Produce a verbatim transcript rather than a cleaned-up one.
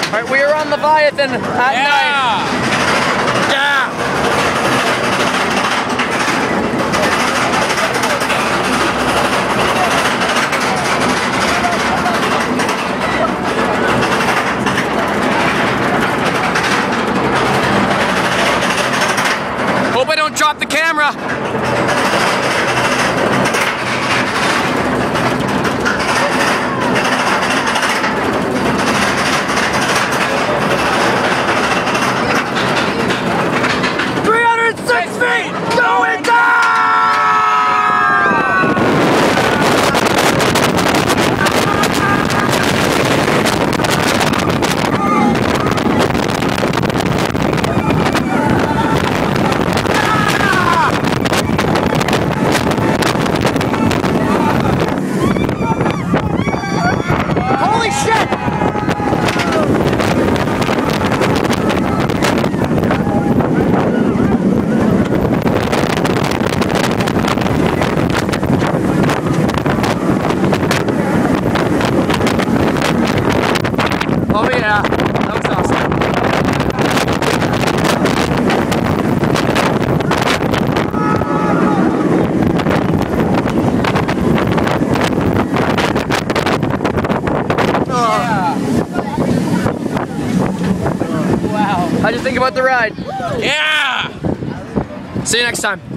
Alright, we are on Leviathan at Yeah. night. Yeah! Hope I don't drop the camera. Oh yeah, that was awesome. Yeah. Wow. How'd you think about the ride? Yeah! See you next time.